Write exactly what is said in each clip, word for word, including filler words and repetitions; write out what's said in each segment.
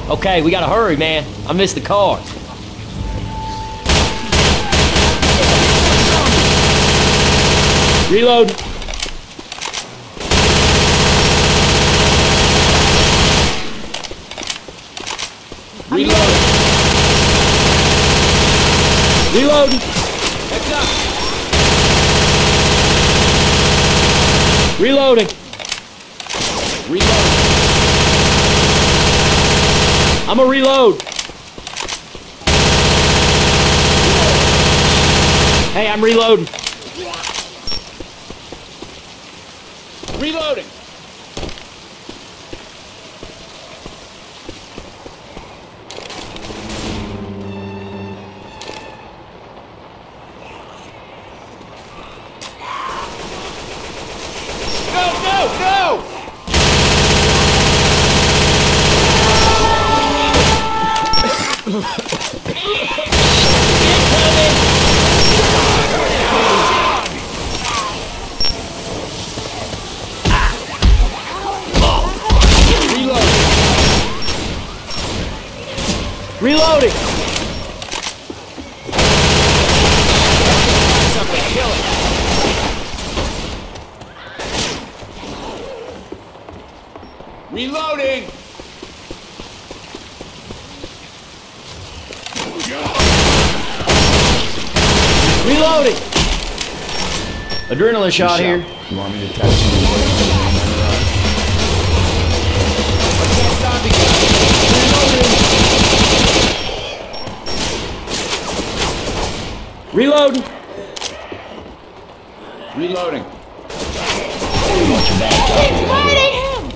Okay, we gotta hurry, man. I missed the car. Reload. Reload. Reload. Heads up. Reloading. Reload. I'm a reload. Hey, I'm reloading. Reloading. Go, go, go! Reloading! Something, kill it! Reloading! Reloading! Adrenaline shot here. You want me to catch you? Reloading. Reloading. It's fighting him!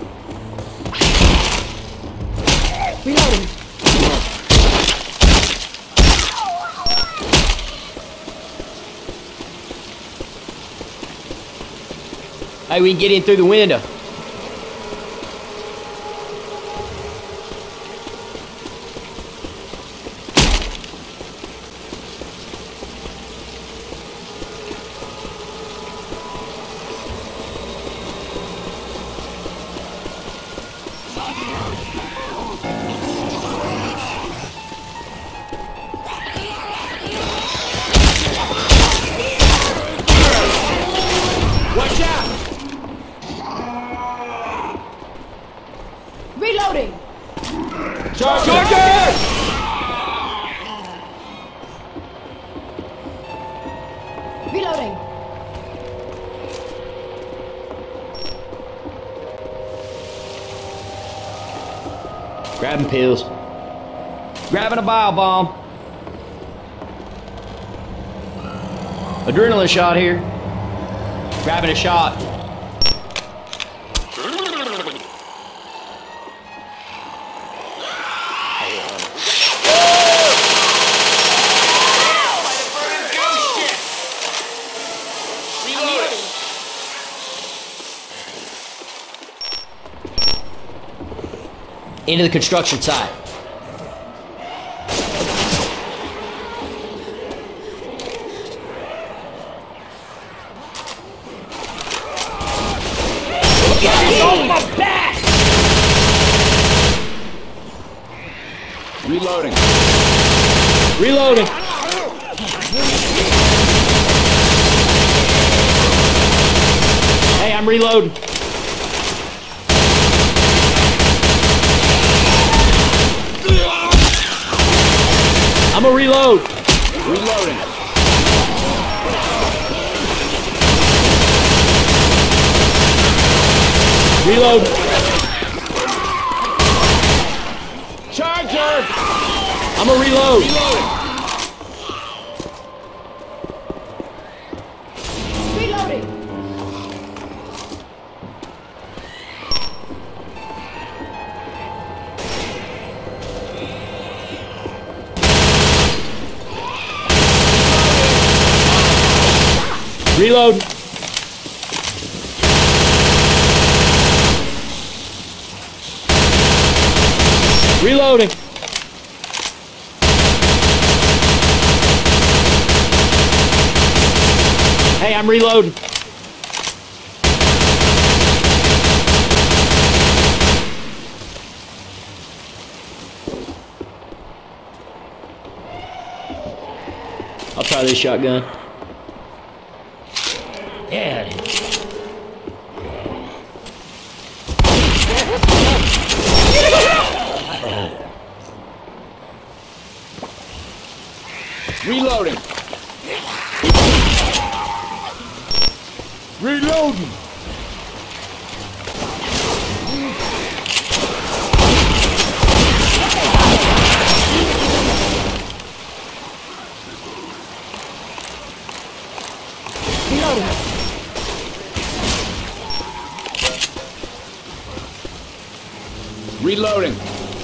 Reloading. Hey, we can get in through the window. Watch out! Reloading. Charger! Reloading. Grabbing pills. Grabbing a bile bomb. Adrenaline shot here. Grabbing a shot. Into the construction site. Get off my back! Reloading. Reloading. Hey, I'm reloading. I'm a reload. Reloading. Reload. Charger! I'm a reload. Reloading. Reloading. Reload. Reloading. Hey, I'm reloading. try this shotgun. Yeah. Reloading. Reloading. Reloading.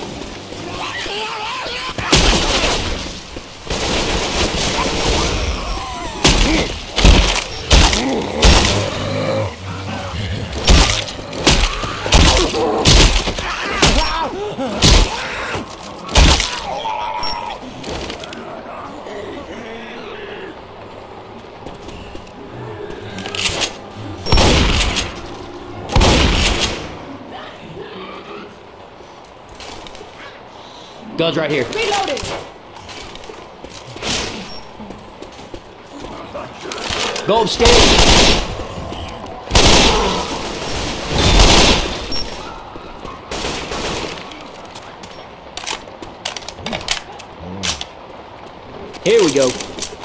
Guns right here. Reloading. Go upstairs. Here we go.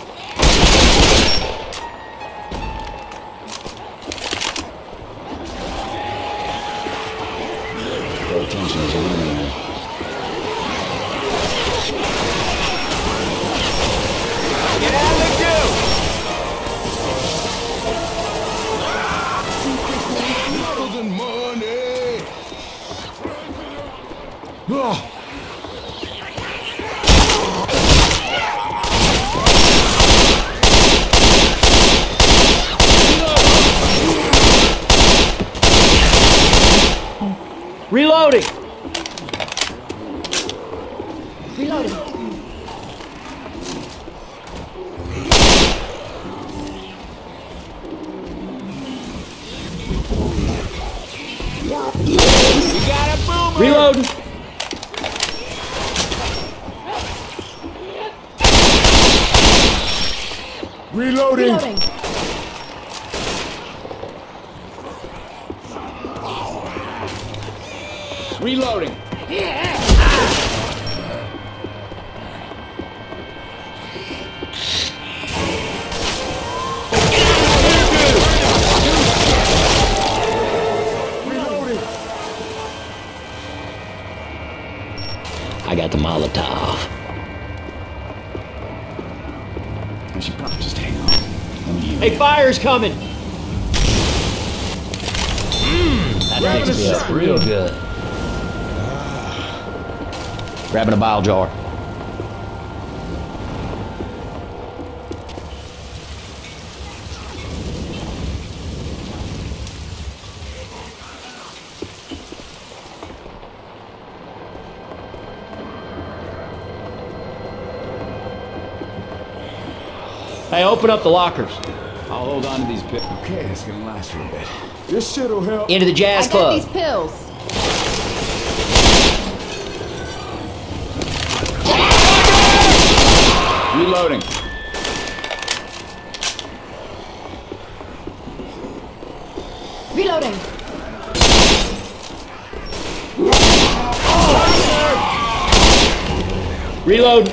Pay attention to the enemy. Get out of the queue. Golden money. Ah. Reloading. Reloading. You got a boomer. Reloading. Reloading. Reloading. Reloading. I got the Molotov. I should probably just hang on. Let me heal. Hey, fire's coming. That makes me feel real good. Grabbing a bile jar. Hey, open up the lockers. I'll hold on to these pit. Okay, it's gonna last for a bit. This shit'll help. Into the jazz I got club. these pills. Reloading. Reloading. Reload.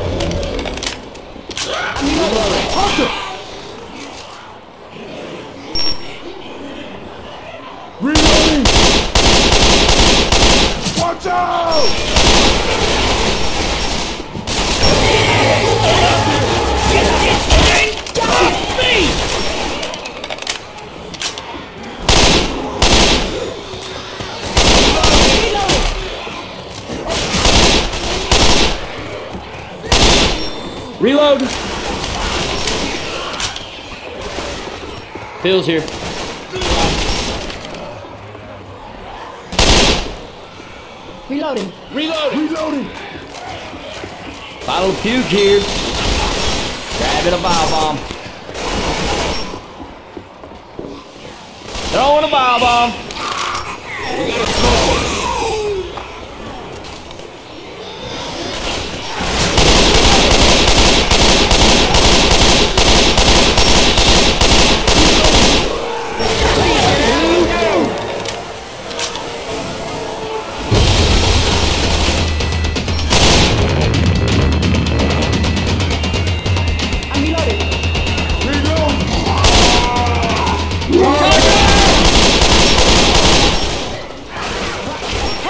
Reloading. Watch out! Reload. Phil's here. Reloading. Reloading. Reloading. Bottle of puke here. Grabbing a bile bomb. Throwing a bile bomb.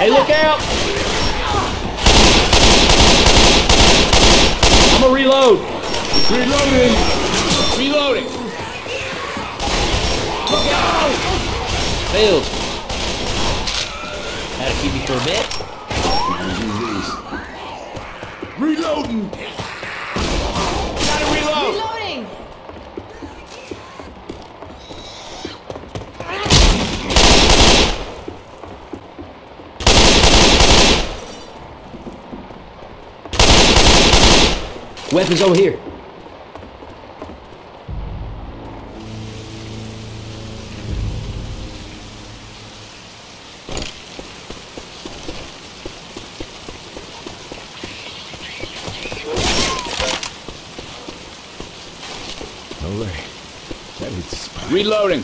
Hey, look out! I'm gonna reload. Reloading. Reloading. Look out! Failed. That'll keep you for a bit. Reloading. Gotta reload. Reloading! Weapons over here. No way. That hits the spot. Reloading.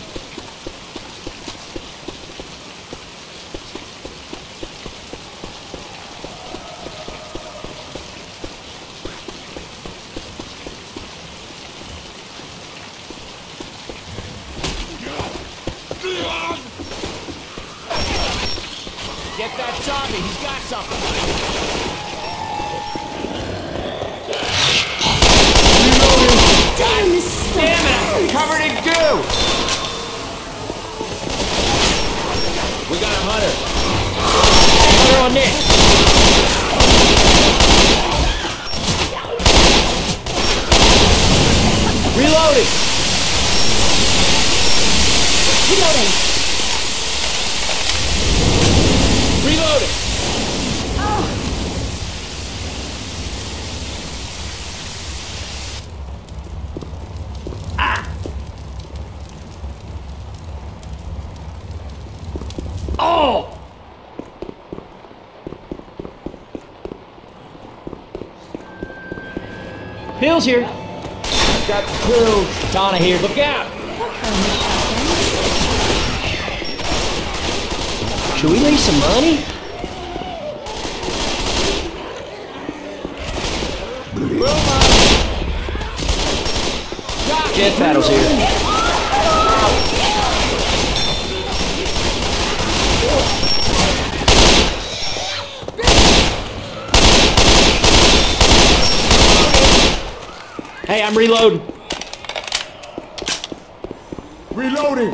Get that zombie. He's got something. Damn, this is so Damn it! I'm covered in goo. We got a hunter. Hunter on Nick. Reloading. Reloading! Reloading. Oh! Bill's here. Got killed. Donna here. Look out. Should we leave some money? Jet battles here. Hey, I'm reloading. Reloading.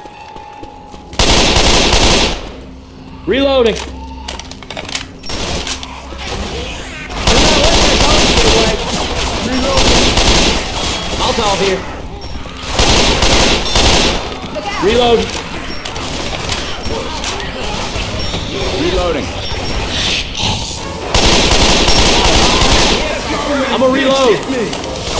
Reloading. Molotov here. Reload. Reloading. I'm gonna reload.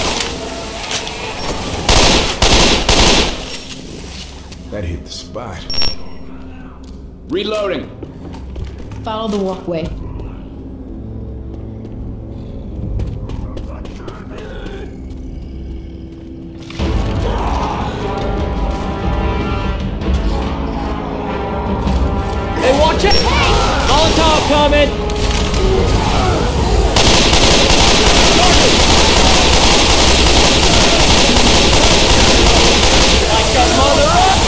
That hit the spot. Reloading. Follow the walkway. Hey, watch it! Molotov coming! Like that mother up!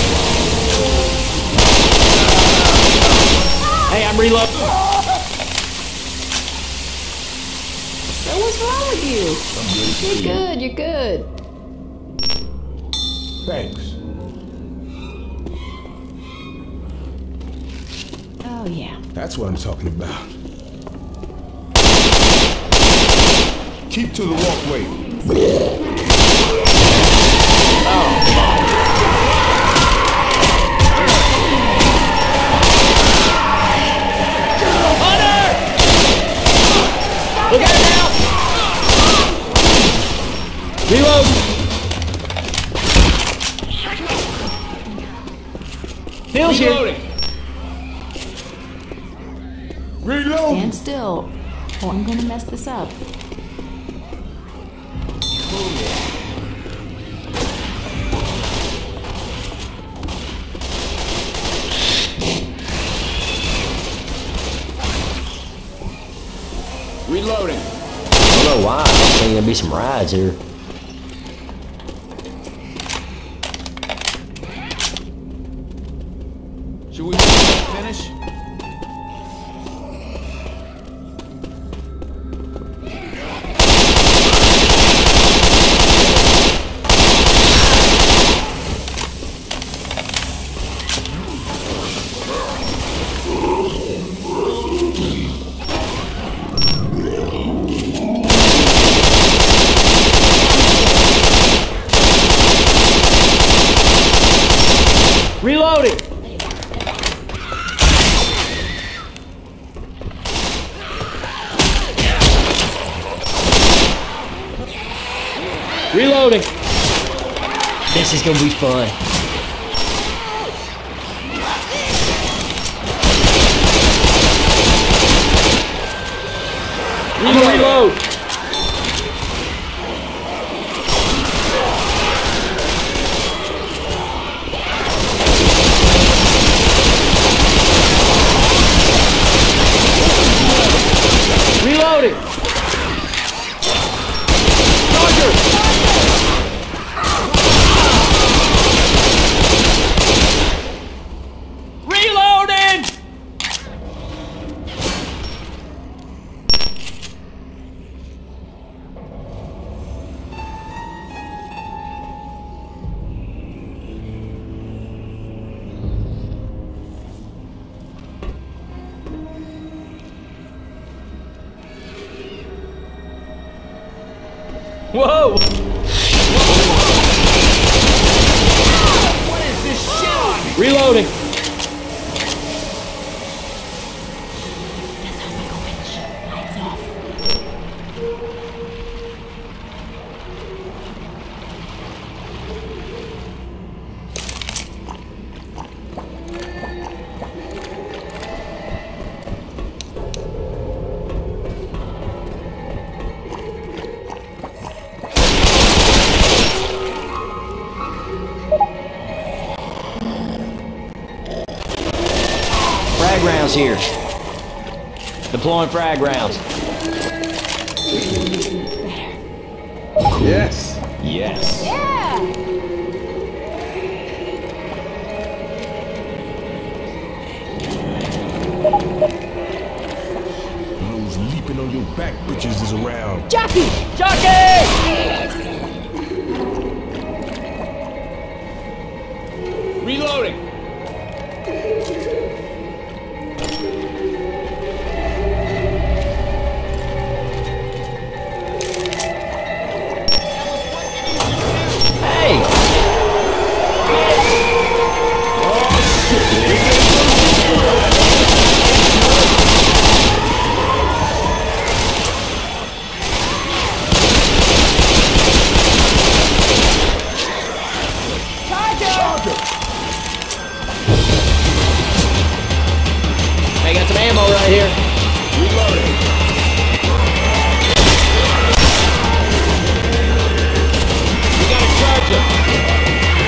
Hey, I'm reloading. So what's wrong with you? You're good, you're good. Thanks. Oh, yeah. That's what I'm talking about. Keep to the walkway. Look at it now! Reload! Bill's here! Reload! Stand still, or I'm gonna mess this up. Reloading. I don't know why. I think there'll be some rides here. Should we finish? Reloading. This is gonna be fun. Reload. Reload. Reloading. Charger. Reloading. Whoa! What is this shit? Reloading. Frag rounds here. Deploying frag rounds. Yes. Yes. Yeah! Those leaping on your back bitches is around. Jockey! Jockey! Reloading. Hey! I got some ammo right here. Reloading. We got a charger.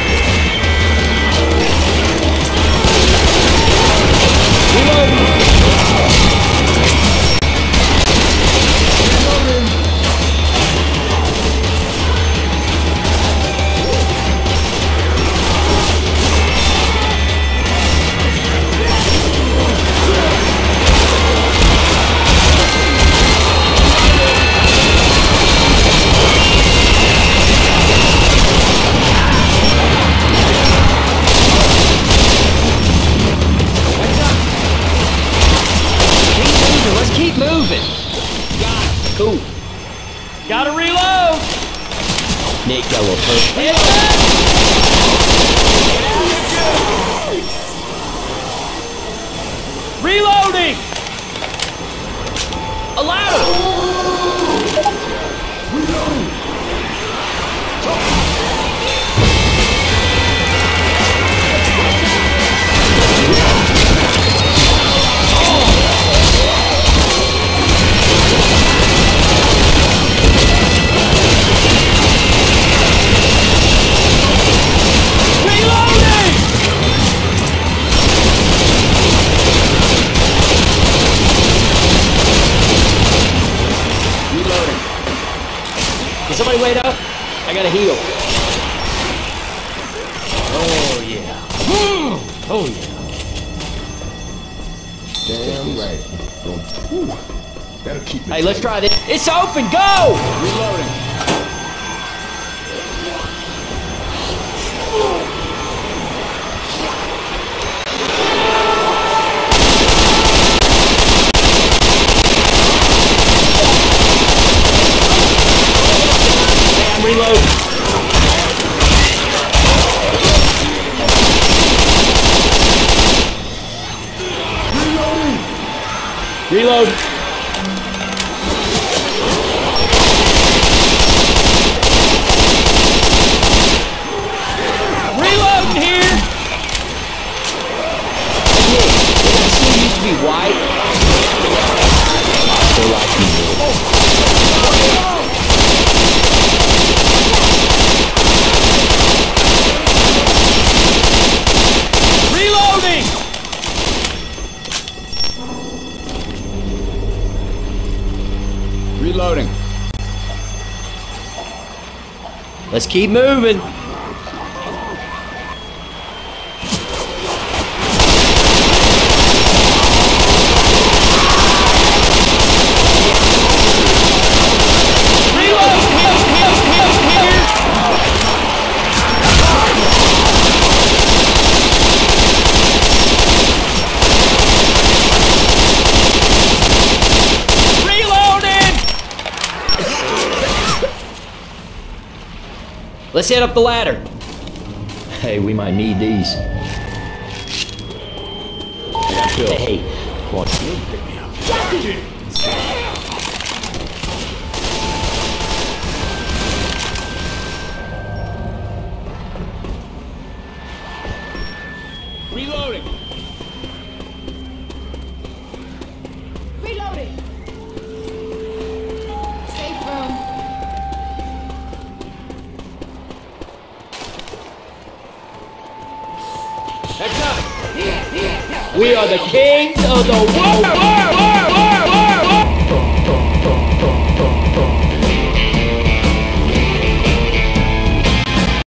Keep moving. Cool. Gotta reload. Nick got a little perfect. Reloading. A ladder. Reloading. Can somebody wait up? I gotta heal. Oh yeah. Oh yeah. Damn right. Whew. That'll keep me. Hey, let's try this. It's open. Go. Reloading. Reload. Reload. Reloading. Let's keep moving. Let's head up the ladder. Hey, we might need these. Hey, watch me. Reloading. Reloading. Safe room. We are the kings of the world!